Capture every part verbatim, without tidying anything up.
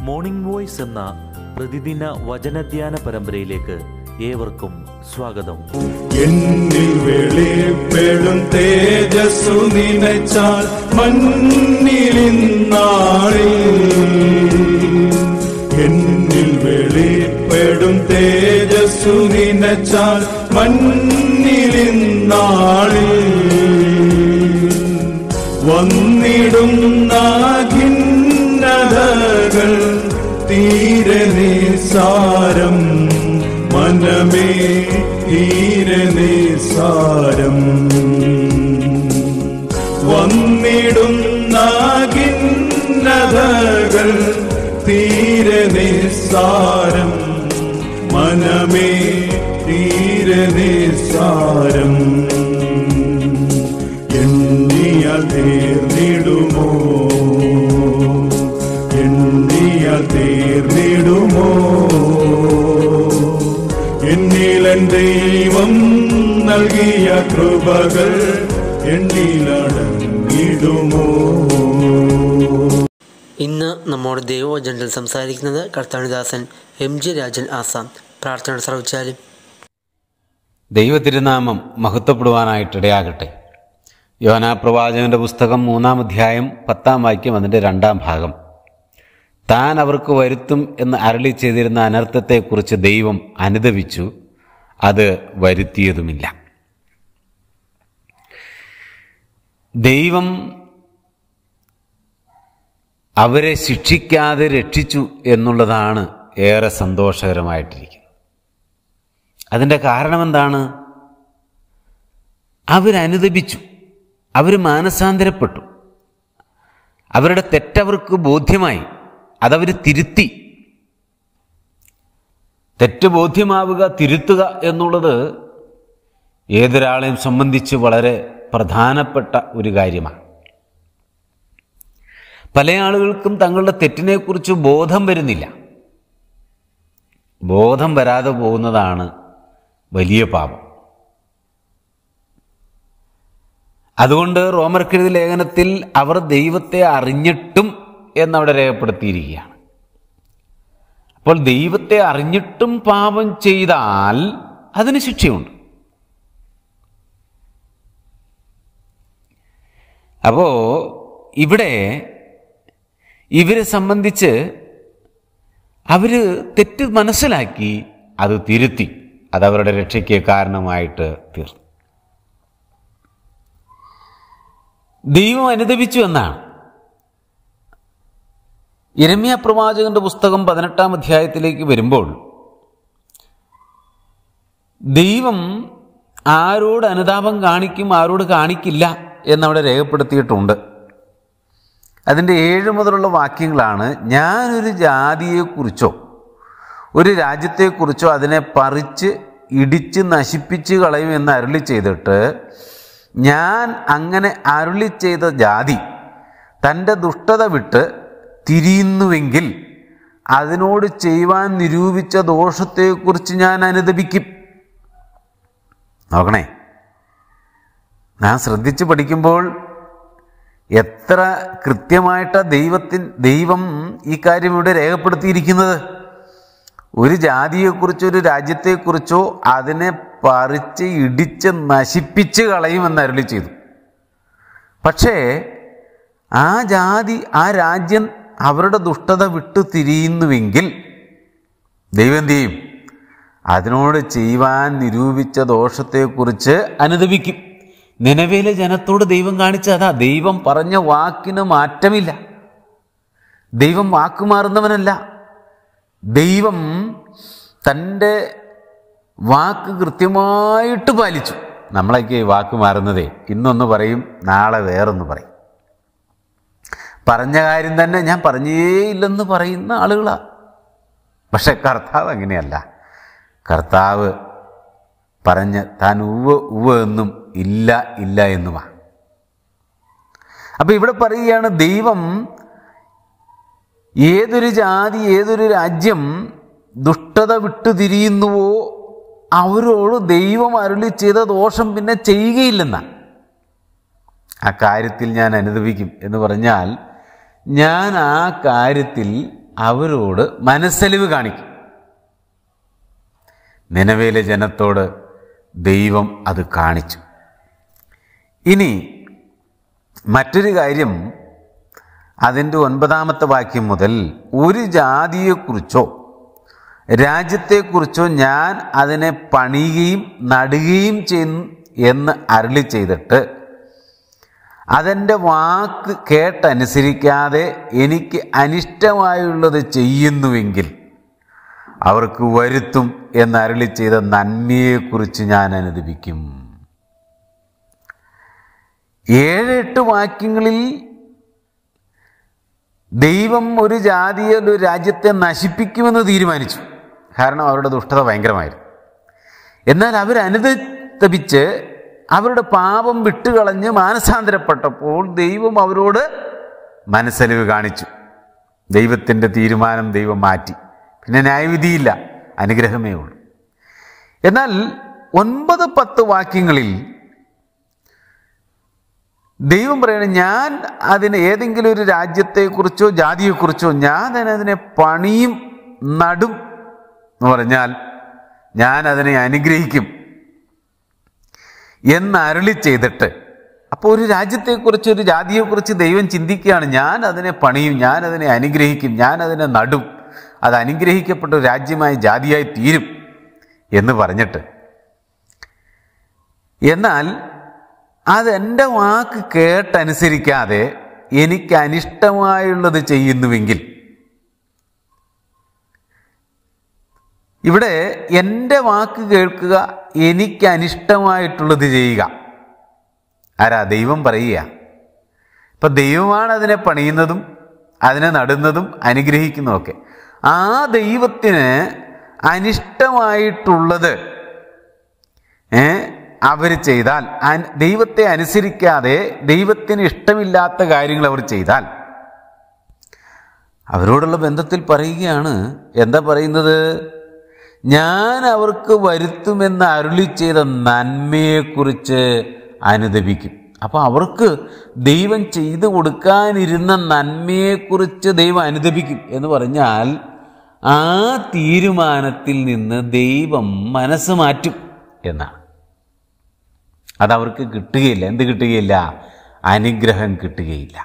Morning voice എന്ന പ്രതിദിന വചനധ്യാന പരമ്പരയിലേക്ക് ഏവർക്കും സ്വാഗതം. എന്നിൽ വെളിപ്പെടും തേജസ്സു നിനച്ചാൽ മണ്ണിലിന്നാളിൽ, എന്നിൽ വെളിപ്പെടും തേജസ്സു നിനച്ചാൽ മണ്ണിലിന്നാളിൽ, വന്നിടുന്ന ഖിന്നതകൾ തീരെ നിസ്സാരം, മനമേ തീരെ നിസ്സാരം. വന്നിടുന്ന ഖിന്നതകൾ തീരെ നിസ്സാരം, മനമേ തീരെ നിസ്സാരം. എണ്ണിയാൽ തീർന്നിടുമോ, എണ്ണിയാൽ തീർന്നിടുമോ, എന്നിലൻ ദൈവം നൽകിയ കൃപകൾ എണ്ണിലടങ്ങിടുമോ. ഇന്ന് നമ്മോട് ദൈവവചനത്തിൽ സംസാരിക്കുന്നത് കർത്താവിദാസൻ എം ജി രാജൻ ആസാം. പ്രാർത്ഥന ശ്രവിച്ചാലും. ദൈവതിരുനാമം മഹത്വപ്പെടുവാനായിട്ടിടയാകട്ടെ. യോനാ പ്രവാചകന്റെ പുസ്തകം മൂന്നാം അധ്യായം പത്താം വാക്യം അതിൻ്റെ രണ്ടാം ഭാഗം. താൻ അവർക്ക് വരുത്തും എന്ന് അരുളി ചെയ്തിരുന്ന അനർത്ഥത്തെക്കുറിച്ച് ദൈവം അനുതപിച്ചു, അത് വരുത്തിയതുമില്ല. ദൈവം അവരെ ശിക്ഷിക്കാതെ രക്ഷിച്ചു എന്നുള്ളതാണ് ഏറെ സന്തോഷകരമായിട്ടിരിക്കുന്നത്. അതിൻ്റെ കാരണമെന്താണ്? അവരനുതപിച്ചു, അവർ മാനസാന്തരപ്പെട്ടു, അവരുടെ തെറ്റവർക്ക് ബോധ്യമായി, അതവർ തിരുത്തി. തെറ്റ് ബോധ്യമാവുക, തിരുത്തുക എന്നുള്ളത് ഏതൊരാളെയും സംബന്ധിച്ച് വളരെ പ്രധാനപ്പെട്ട ഒരു കാര്യമാണ്. പല ആളുകൾക്കും തങ്ങളുടെ തെറ്റിനെക്കുറിച്ച് ബോധം വരുന്നില്ല. ബോധം വരാതെ പോകുന്നതാണ് വലിയ പാപം. അതുകൊണ്ട് റോമർക്കെഴുതിയ ലേഖനത്തിൽ അവർ ദൈവത്തെ അറിഞ്ഞിട്ടും എന്നവിടെ രേഖപ്പെടുത്തിയിരിക്കുകയാണ്. അപ്പോൾ ദൈവത്തെ അറിഞ്ഞിട്ടും പാപം ചെയ്താൽ അതിന് ശിക്ഷയുണ്ട്. അപ്പോൾ ഇവിടെ ഇവരെ സംബന്ധിച്ച് അവർ തെറ്റ് മനസ്സിലാക്കി, അത് തിരുത്തി, അതവരുടെ രക്ഷയ്ക്ക് കാരണമായിട്ട് തീർന്നു. ദൈവം അനുതപിച്ചു എന്നാണ്. യിരെമ്യാ പ്രവാചകന്റെ പുസ്തകം പതിനെട്ടാം അധ്യായത്തിലേക്ക് വരുമ്പോൾ ദൈവം ആരോട് അനുതാപം കാണിക്കും, ആരോട് കാണിക്കില്ല എന്നവിടെ രേഖപ്പെടുത്തിയിട്ടുണ്ട്. അതിൻ്റെ ഏഴ് മുതലുള്ള വാക്യങ്ങളാണ്. ഞാനൊരു ജാതിയെക്കുറിച്ചോ ഒരു രാജ്യത്തെക്കുറിച്ചോ അതിനെ പറിച്ച് ഇടിച്ച് നശിപ്പിച്ച് കളയും എന്ന് അരുളി ചെയ്തിട്ട്, ഞാൻ അങ്ങനെ അരുളി ചെയ്ത ജാതി തൻ്റെ ദുഷ്ടത വിട്ട് തിരിയുന്നുവെങ്കിൽ അതിനോട് ചെയ്യുവാൻ നിരൂപിച്ച ദോഷത്തെക്കുറിച്ച് ഞാൻ അനുതപിക്കും. നോക്കണേ, ഞാൻ ശ്രദ്ധിച്ച് പഠിക്കുമ്പോൾ എത്ര കൃത്യമായിട്ടാണ് ദൈവത്തിൻ ദൈവം ഈ കാര്യം ഇവിടെ രേഖപ്പെടുത്തിയിരിക്കുന്നത്. ഒരു ജാതിയെക്കുറിച്ചോ ഒരു രാജ്യത്തെക്കുറിച്ചോ അതിനെ പറിച്ച് ഇടിച്ച് നശിപ്പിച്ച് കളയുമെന്ന് അരുളി ചെയ്തു. പക്ഷേ ആ ജാതി, ആ രാജ്യം അവരുടെ ദുഷ്ടത വിട്ടു തിരിയുന്നുവെങ്കിൽ ദൈവം എന്ത് ചെയ്യും? അതിനോട് ചെയ്യുവാൻ നിരൂപിച്ച ദോഷത്തെക്കുറിച്ച് അനുതപിക്കും. നിനവേലെ ജനത്തോട് ദൈവം കാണിച്ചതാ. ദൈവം പറഞ്ഞ വാക്കിന് മാറ്റമില്ല. ദൈവം വാക്കുമാറുന്നവനല്ല. ദൈവം തൻ്റെ വാക്ക് കൃത്യമായിട്ട് പാലിച്ചു. നമ്മളൊക്കെ വാക്ക് മാറുന്നതേ, ഇന്നൊന്ന് പറയും, നാളെ വേറൊന്ന് പറയും. പറഞ്ഞ കാര്യം തന്നെ ഞാൻ പറഞ്ഞേയില്ലെന്ന് പറയുന്ന ആളുകളാണ്. പക്ഷെ കർത്താവ് അങ്ങനെയല്ല. കർത്താവ് പറഞ്ഞ് താൻ ഉവ്വ് ഉവ്വ് എന്നും ഇല്ല ഇല്ല എന്നുമാണ്. അപ്പം ഇവിടെ പറയുകയാണ്, ദൈവം ഏതൊരു ജാതി, ഏതൊരു രാജ്യം ദുഷ്ടത വിട്ടു തിരിയുന്നുവോ അവരോട് ദൈവം അരുളി ചെയ്ത ദോഷം പിന്നെ ചെയ്യുകയില്ലെന്നാണ്. ആ കാര്യത്തിൽ ഞാൻ അനുദപിക്കും എന്ന് പറഞ്ഞാൽ, ഞാൻ ആ കാര്യത്തിൽ അവരോട് മനസ്സലിവ് കാണിക്കും. നിനവേലെ ജനത്തോട് ദൈവം അത് കാണിച്ചു. ഇനി മറ്റൊരു കാര്യം, അതിൻ്റെ ഒൻപതാമത്തെ വാക്യം മുതൽ ഒരു ജാതിയെക്കുറിച്ചോ രാജ്യത്തെക്കുറിച്ചോ ഞാൻ അതിനെ പണിയുകയും നടുകയും ചെയ്യുന്നു എന്ന് അരുളി ചെയ്തിട്ട് അതെൻ്റെ വാക്ക് കേട്ടനുസരിക്കാതെ എനിക്ക് അനിഷ്ടമായുള്ളത് ചെയ്യുന്നുവെങ്കിൽ അവർക്ക് വരുത്തും എന്ന് അരുളി ചെയ്ത നന്മയെക്കുറിച്ച് ഞാൻ അനുദപിക്കും. ഏഴ് എട്ട് വാക്യങ്ങളിൽ ദൈവം ഒരു ജാതിയെ ഒരു രാജ്യത്തെ നശിപ്പിക്കുമെന്ന് തീരുമാനിച്ചു. കാരണം അവരുടെ ദുഷ്ടത ഭയങ്കരമായിരുന്നു. എന്നാൽ അവരനുദപിച്ച് അവരുടെ പാപം വിട്ടുകളഞ്ഞ് മാനസാന്തരപ്പെട്ടപ്പോൾ ദൈവം അവരോട് മനസ്സലിവ് കാണിച്ചു. ദൈവത്തിൻ്റെ തീരുമാനം ദൈവം മാറ്റി. പിന്നെ ന്യായവിധിയില്ല, അനുഗ്രഹമേ ഉള്ളൂ. എന്നാൽ ഒൻപത് പത്ത് വാക്യങ്ങളിൽ ദൈവം പറയണം, ഞാൻ അതിനെ ഏതെങ്കിലും ഒരു രാജ്യത്തെക്കുറിച്ചോ ജാതിയെക്കുറിച്ചോ ഞാൻ അതിനെ പണിയും നടും എന്ന് പറഞ്ഞാൽ ഞാൻ അതിനെ അനുഗ്രഹിക്കും എന്ന് അരുളി ചെയ്തിട്ട്, അപ്പോൾ ഒരു രാജ്യത്തെക്കുറിച്ച് ഒരു ജാതിയെക്കുറിച്ച് ദൈവം ചിന്തിക്കുകയാണ്. ഞാൻ അതിനെ പണിയും, ഞാൻ അതിനെ അനുഗ്രഹിക്കും, ഞാൻ അതിനെ നടും, അത് അനുഗ്രഹിക്കപ്പെട്ട ഒരു രാജ്യമായി ജാതിയായി തീരും എന്ന് പറഞ്ഞിട്ട്, എന്നാൽ അതെൻ്റെ വാക്ക് കേട്ടനുസരിക്കാതെ എനിക്ക് അനിഷ്ടമായുള്ളത് ചെയ്യുന്നുവെങ്കിൽ, ഇവിടെ എൻ്റെ വാക്ക് കേൾക്കുക, എനിക്ക് അനിഷ്ടമായിട്ടുള്ളത് ചെയ്യുക. ആരാ? ദൈവം പറയുക. ഇപ്പം ദൈവമാണ് അതിനെ പണിയുന്നതും അതിനെ നടുന്നതും അനുഗ്രഹിക്കുന്നതൊക്കെ. ആ ദൈവത്തിന് അനിഷ്ടമായിട്ടുള്ളത് ഏ അവർ ചെയ്താൽ, ദൈവത്തെ അനുസരിക്കാതെ ദൈവത്തിന് ഇഷ്ടമില്ലാത്ത കാര്യങ്ങൾ അവർ ചെയ്താൽ, അവരോടുള്ള ബന്ധത്തിൽ പറയുകയാണ്. എന്താ പറയുന്നത്? ഞാൻ അവർക്ക് വരുത്തുമെന്ന് അരുളി ചെയ്ത നന്മയെക്കുറിച്ച് അനുദപിക്കും. അപ്പോൾ അവർക്ക് ദൈവം ചെയ്തു കൊടുക്കാനിരുന്ന നന്മയെക്കുറിച്ച് ദൈവം അനുദപിക്കും എന്ന് പറഞ്ഞാൽ ആ തീരുമാനത്തിൽ നിന്ന് ദൈവം മനസ്സ് മാറ്റും എന്നാണ്. അതവർക്ക് കിട്ടുകയില്ല. എന്ത് കിട്ടുകയില്ല? അനുഗ്രഹം കിട്ടുകയില്ല.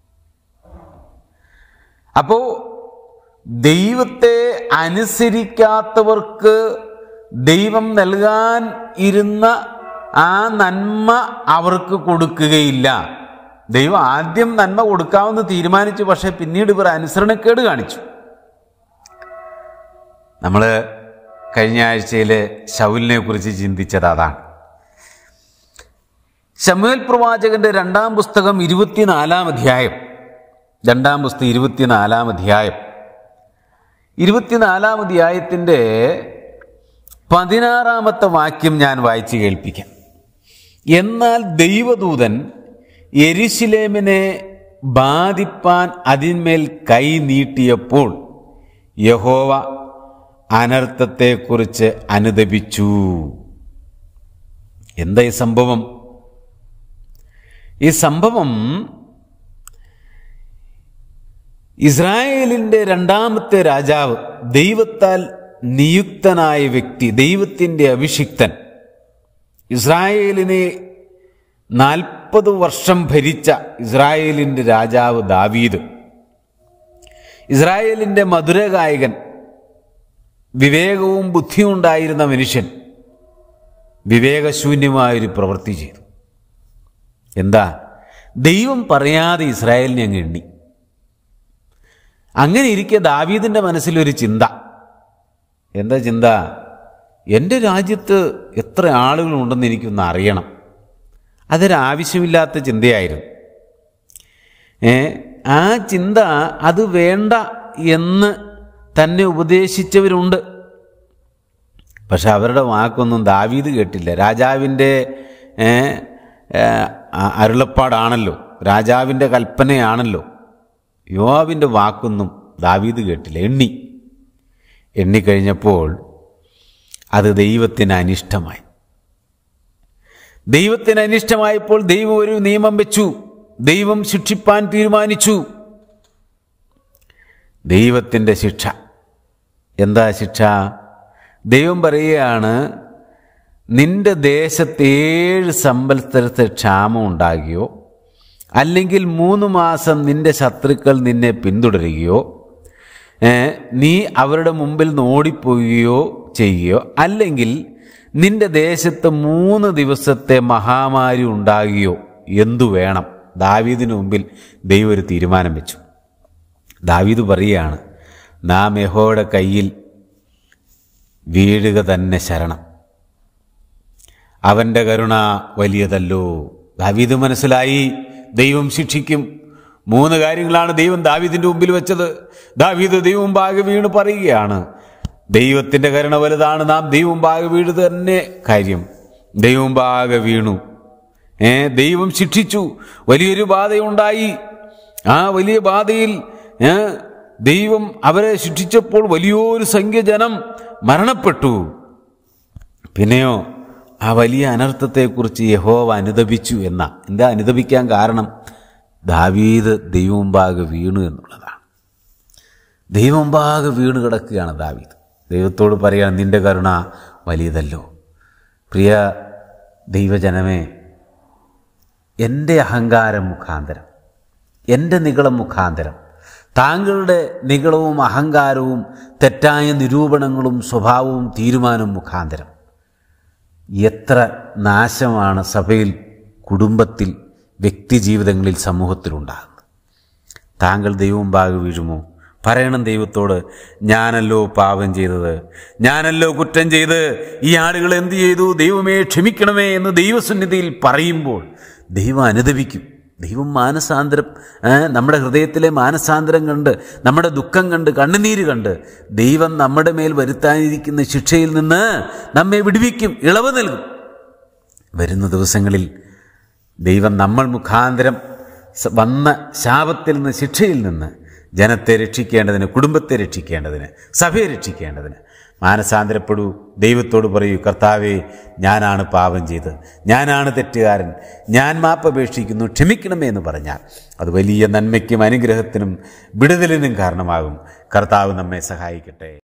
അപ്പോൾ ദൈവത്തെ അനുസരിക്കാത്തവർക്ക് ദൈവം നൽകാൻ ഇരുന്ന ആ നന്മ അവർക്ക് കൊടുക്കുകയില്ല. ദൈവം ആദ്യം നന്മ കൊടുക്കാമെന്ന് തീരുമാനിച്ചു, പക്ഷെ പിന്നീട് ഇവർ അനുസരണക്കേട് കാണിച്ചു. നമ്മൾ കഴിഞ്ഞ ആഴ്ചയിൽ ശൗലിനെ കുറിച്ച് ചിന്തിച്ചത് അതാണ്. ശമൂവേൽ പ്രവാചകന്റെ രണ്ടാം പുസ്തകം ഇരുപത്തിനാലാം അധ്യായം രണ്ടാം പുസ്തകം ഇരുപത്തിനാലാം അധ്യായം ഇരുപത്തിനാലാം അധ്യായത്തിൻ്റെ പതിനാറാമത്തെ വാക്യം ഞാൻ വായിച്ച് കേൾപ്പിക്കാം. എന്നാൽ ദൈവദൂതൻ യെരുശലേമിനെ ബാധിപ്പാൻ അതിന്മേൽ കൈ നീട്ടിയപ്പോൾ യഹോവ അനർത്ഥത്തെക്കുറിച്ച് അനുദപിച്ചു. എന്താ ഈ സംഭവം? ഈ സംഭവം ഇസ്രായേലിൻ്റെ രണ്ടാമത്തെ രാജാവ്, ദൈവത്താൽ നിയുക്തനായ വ്യക്തി, ദൈവത്തിൻ്റെ അഭിഷിക്തൻ, ഇസ്രായേലിനെ നാൽപ്പത് വർഷം ഭരിച്ച ഇസ്രായേലിൻ്റെ രാജാവ് ദാവീദ്, ഇസ്രായേലിൻ്റെ മധുരഗായകൻ, വിവേകവും ബുദ്ധിയും ഉണ്ടായിരുന്ന മനുഷ്യൻ, വിവേകശൂന്യമായൊരു പ്രവൃത്തി ചെയ്തു. എന്താ? ദൈവം പറയാതെ ഇസ്രായേലിനെ അങ്ങ് എണ്ണി. അങ്ങനെ ഇരിക്കെ ദാവീദിൻ്റെ മനസ്സിലൊരു ചിന്ത. എന്താ ചിന്ത? എൻ്റെ രാജ്യത്ത് എത്ര ആളുകളുണ്ടെന്ന് എനിക്കൊന്ന് അറിയണം. അതൊരാവശ്യമില്ലാത്ത ചിന്തയായിരുന്നു. ഏ ആ ചിന്ത അത് വേണ്ട എന്ന് തന്നെ ഉപദേശിച്ചവരുണ്ട്. പക്ഷെ അവരുടെ വാക്കൊന്നും ദാവീദ് കേട്ടില്ല. രാജാവിൻ്റെ അരുളപ്പാടാണല്ലോ, രാജാവിൻ്റെ കൽപ്പനയാണല്ലോ. യോവാബിൻ്റെ വാക്കൊന്നും ദാവീദ് കേട്ടില്ല. എണ്ണി എണ്ണിക്കഴിഞ്ഞപ്പോൾ അത് ദൈവത്തിന് അനിഷ്ടമായി. ദൈവത്തിന് അനിഷ്ടമായപ്പോൾ ദൈവം ഒരു നിയമം വെച്ചു. ദൈവം ശിക്ഷിപ്പാൻ തീരുമാനിച്ചു. ദൈവത്തിൻ്റെ ശിക്ഷ. എന്താ ശിക്ഷ? ദൈവം പറയുകയാണ്, നിന്റെ ദേശത്ത് ഏഴ് സംവത്സരത്തെ ക്ഷാമം ഉണ്ടാകുകയോ അല്ലെങ്കിൽ മൂന്ന് മാസം നിന്റെ ശത്രുക്കൾ നിന്നെ പിന്തുടരുകയോ നീ അവരുടെ മുമ്പിൽ നിന്ന് ഓടിപ്പോവുകയോ ചെയ്യുകയോ അല്ലെങ്കിൽ നിന്റെ ദേശത്ത് മൂന്ന് ദിവസത്തെ മഹാമാരി ഉണ്ടാകുകയോ എന്തു വേണം? ദാവീദിന് മുമ്പിൽ ദൈവം ഒരു തീരുമാനം വെച്ചു. ദാവീദ് പറയുകയാണ്, നാം യഹോവയുടെ കയ്യിൽ വീഴുക തന്നെ ശരണം, അവൻ്റെ കരുണ വലിയതല്ലോ. ദാവീദ് മനസ്സിലായി ദൈവം ശിക്ഷിക്കും. മൂന്ന് കാര്യങ്ങളാണ് ദൈവം ദാവീദിൻ്റെ മുമ്പിൽ വെച്ചത്. ദാവീദ് ദൈവം മുമ്പാകെ വീണ് പറയുകയാണ്, ദൈവത്തിൻ്റെ കരുണ വലുതാണ്, നാം ദൈവം മുമ്പാകെ വീഴുക തന്നെ കാര്യം. ദൈവം മുമ്പാകെ വീണു. ഏ ദൈവം ശിക്ഷിച്ചു. വലിയൊരു ബാധയുണ്ടായി. ആ വലിയ ബാധയിൽ ദൈവം അവരെ ശിക്ഷിച്ചപ്പോൾ വലിയൊരു സംഖ്യ ജനം മരണപ്പെട്ടു. പിന്നെയോ ആ വലിയ അനർത്ഥത്തെക്കുറിച്ച് യഹോവ അനുതപിച്ചു. എന്ന എന്താ അനുതപിക്കാൻ കാരണം? ദാവീദ് ദൈവം മുമ്പാകെ വീണു എന്നുള്ളതാണ്. ദൈവം മുമ്പാകെ വീണ് കിടക്കുകയാണ് ദാവീദ്. ദൈവത്തോട് പറയുകയാണ്, നിന്റെ കരുണ വലിയതല്ലോ. പ്രിയ ദൈവജനമേ, എൻ്റെ അഹങ്കാരം മുഖാന്തരം, എൻ്റെ നിഗളം മുഖാന്തരം, താങ്കളുടെ നിഗളവും അഹങ്കാരവും തെറ്റായ നിരൂപണങ്ങളും സ്വഭാവവും തീരുമാനവും മുഖാന്തരം എത്ര നാശമാണ് സഭയിൽ, കുടുംബത്തിൽ, വ്യക്തിജീവിതങ്ങളിൽ, സമൂഹത്തിലുണ്ടാകുന്നത്. താങ്കൾ ദൈവം മുമ്പാകെ വീഴുമോ? പറയണം ദൈവത്തോട്, ഞാനല്ലോ പാപം ചെയ്തത്, ഞാനല്ലോ കുറ്റം ചെയ്ത്, ഈ ആളുകൾ എന്തു ചെയ്തു, ദൈവമേ ക്ഷമിക്കണമേ എന്ന് ദൈവസന്നിധിയിൽ പറയുമ്പോൾ ദൈവം അനുതപിക്കും. ദൈവം മാനസാന്തരം, നമ്മുടെ ഹൃദയത്തിലെ മാനസാന്തരം കണ്ട്, നമ്മുടെ ദുഃഖം കണ്ട്, കണ്ണുനീര് കണ്ട് ദൈവം നമ്മുടെ മേൽ വരുത്താനിരിക്കുന്ന ശിക്ഷയിൽ നിന്ന് നമ്മെ വിടുവിക്കും, ഇളവ് നൽകും. വരുന്ന ദിവസങ്ങളിൽ ദൈവം നമ്മൾ മുഖാന്തരം വന്ന ശാപത്തിൽ നിന്ന്, ശിക്ഷയിൽ നിന്ന് ജനത്തെ രക്ഷിക്കേണ്ടതിന്, കുടുംബത്തെ രക്ഷിക്കേണ്ടതിന്, സഭയെ രക്ഷിക്കേണ്ടതിന് മാനസാന്തരപ്പെടൂ. ദൈവത്തോട് പറയൂ, കർത്താവേ, ഞാനാണ് പാപം ചെയ്ത്, ഞാനാണ് തെറ്റുകാരൻ, ഞാൻ മാപ്പപേക്ഷിക്കുന്നു, ക്ഷമിക്കണമേ എന്ന് പറഞ്ഞാൽ അത് വലിയ നന്മയ്ക്കും അനുഗ്രഹത്തിനും വിടുതലിനും കാരണമാകും. കർത്താവ് നമ്മെ സഹായിക്കട്ടെ.